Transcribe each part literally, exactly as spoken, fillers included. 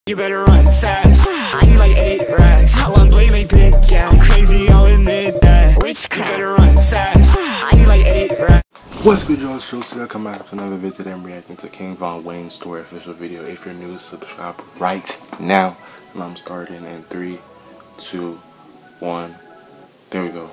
You better run fast. I need like eight racks. How long blade make big gap? Crazy, I'll admit that. Rich, you better run fast. I need like eight racks. What's good, y'all? So today I come back with another video. Today I'm reacting to King Von Wayne's Story official video. If you're new, subscribe right now. And I'm starting in three, two, one. There we go.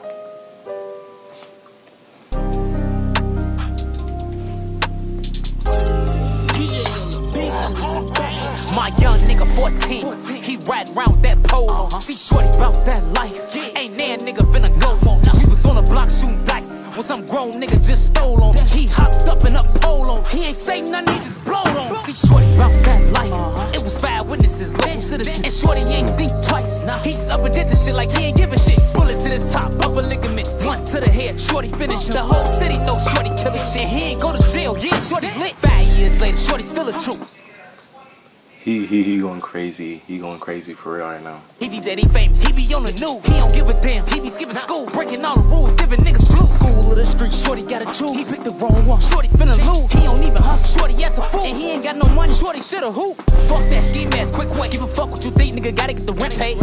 My young nigga fourteen, he ride around with that pole on. See shorty bout that life, ain't that nigga finna go on. We was on the block shooting dice when some grown nigga just stole on. He hopped up in a pole on. He ain't say nothing, he just blowed on. See shorty bout that life, it was five witnesses, local citizens, and shorty ain't think twice. He's up and did this shit like he ain't giving shit. Bullets in his top, upper ligaments, one to the head. Shorty finished. The whole city know shorty killing shit. He ain't go to jail, yeah, shorty lit. Five years later, shorty still a truth. He, he, he going crazy. He going crazy for real right now. He be dead, he famous. He be on the news. He don't give a damn. He be skipping school, breaking all the rules, giving niggas blue. School of the street, shorty gotta choose. He picked the wrong one. Shorty finna lose. He don't even hustle. Shorty ass a fool, and he ain't got no money. Shorty shoulda hoop. Fuck that scheme ass, quick way. Give a fuck what you think, nigga. Gotta get the rent paid.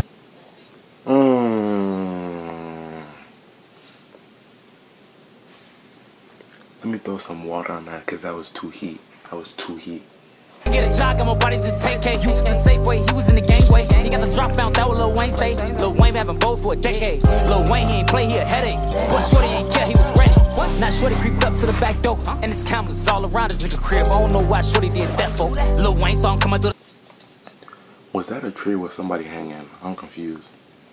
Mm. Let me throw some water on that, cause that was too heat. That was too heat. Get a job, got my body to ten K. Used to the safe way, he was in the gangway. He got the drop bounce, that was Lil Wayne stay. Lil Wayne been having both for a decade. Lil Wayne, he ain't play, he a headache. But shorty ain't care, he was ready. Now shorty creeped up to the back door, and his cameras all around his nigga crib. I don't know why shorty did that for. Lil Wayne saw him come out through the... Was that a tree with somebody hanging? I'm confused.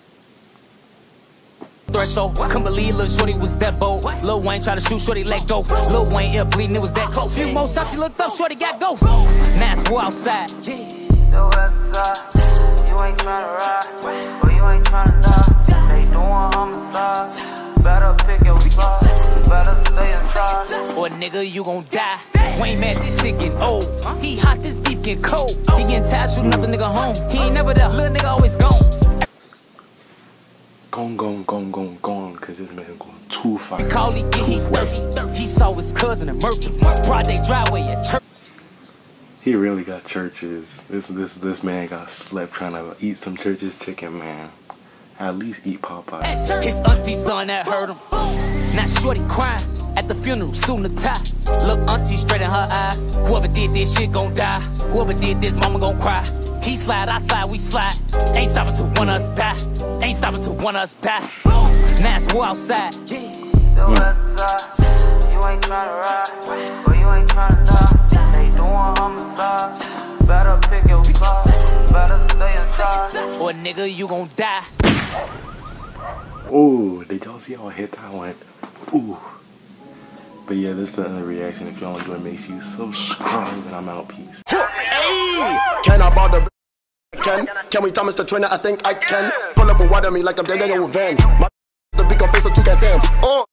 threshold. Couldn't believe Lil Shorty was that bold. Lil Wayne tried to shoot, Shorty let go. Lil Wayne ear bleeding, it was that close. Few more shots, he looked up, Shorty got ghost. Now it's war outside. So outside, you ain't tryna ride, but you ain't tryna die. They doing homicide, better pick your side, better stay inside. Or nigga, you gon' die. Wayne mad, this shit getting old. He hot, this beef getting cold. He getting tired, shooting another nigga home. He ain't never there, little nigga always gone. Gone, gone, gone, gone, gone, cause this man going too far. Call he get, he thirsty. He saw his cousin in Murphy. Broad day driveway at church. He really got churches. This this this man got slept trying to eat some church's chicken, man. At least eat Popeye. His auntie son that heard him. Now shorty crying at the funeral, soon to tie. Look auntie straight in her eyes. Whoever did this shit gon' die. Whoever did this, mama gon' cry. He slide, I slide, we slide. Ain't stopping till one of us die. Ain't stopping till one of us die. Now it's war outside. Yeah. So outside, you ain't tryna ride, but you ain't tryna die. They doing homicide, better pick your side, better stay inside. Or nigga, you gon' die. Oh, did y'all see how I hit that one? Ooh. But yeah, this is the end of the reaction. If y'all enjoy, make sure you subscribe, and I'm out. Peace. Hey, can I bother? Can can we Thomas the trainer? I think I can. Pull up and water me like I'm dead in a van. My the big on face so you can say him. Oh.